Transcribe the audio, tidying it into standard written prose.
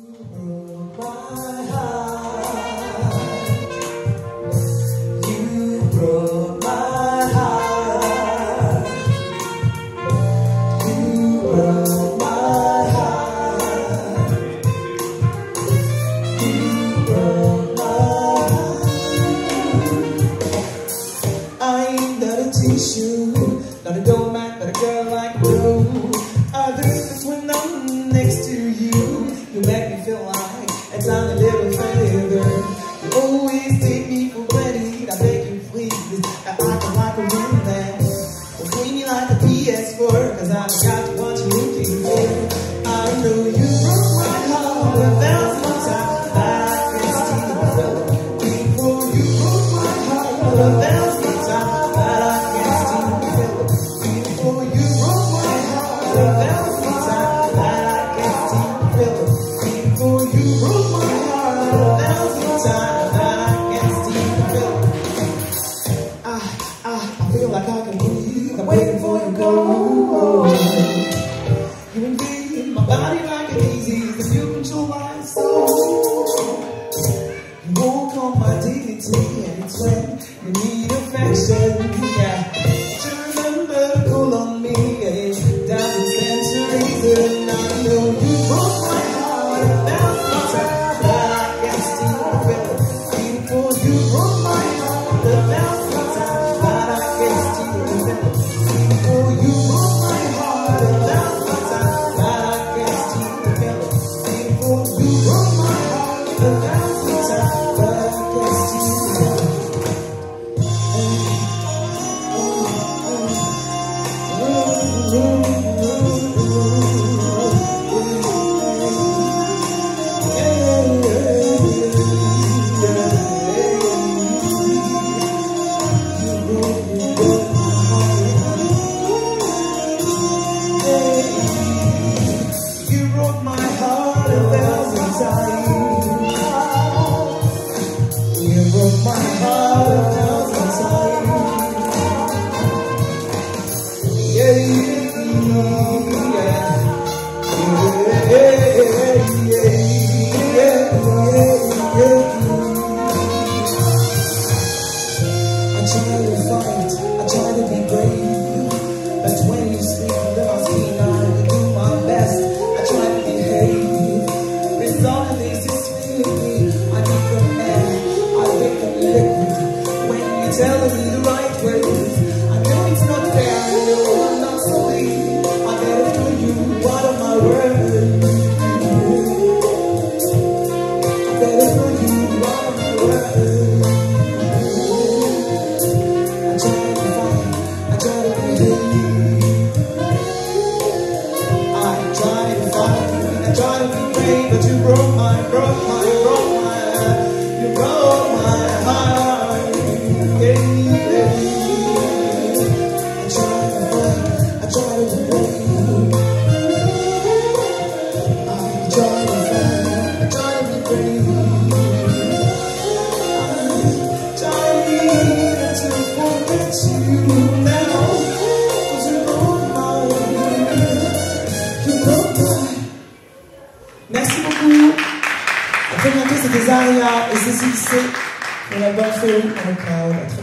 Not a doormat, but a girl like you. I do this when I'm next to you. You make me feel like a tiny little feather. You always take me for granted. I beg you please, I act like a real man. Well, clean me like a PS4, cause I've got to watch you looking there. I know you broke my heart 1,000 times, but I can't steal the feeling. Before you broke my heart 1,000 times, but I can't steal the feeling. Before you broke my heart 1,000 times, but I can't steal the feeling. Before you broke my heart 1,000 times, but I can't steal the feeling. I feel like I can breathe. I'm waiting for you to go. You invade my body like a disease, and you control my soul. You walk on my dignity, and it's when you need affection. Yeah, but you remember to call on me. Doesn't stand to reason. I know you broke my heart 1,000 times, but I can't steal the feeling. Before you broke my heart 1,000 times, but I can't steal the feeling. Before you broke my heart 1,000 times, but I can't steal the feeling. Before you broke my heart 1,000 times, but I can't steal the feeling. You broke my heart 1,000 times. You broke my heart 1,000 times. Yeah, I try to fight, I try to be brave, but when you speak under my skin, I do my best. I try to behave, resulting is me. I need your air, I wake up liquid when you're telling me the right words. I know it's not fair, I know I'm not sorry. I better tell you what are my words. I better tell you what are my words. I try to fight, I try to behave. I try to fight, I try to be brave, but you broke my, you broke my heart. Yeah. I try to fight, I try to be brave. I try to fight, I try to be brave. I try to forget you now, 'cause you broke my heart. You broke my. Merci beaucoup. À très bientôt, c'était Zaria et Cécile C. On a bien fait, on est proud.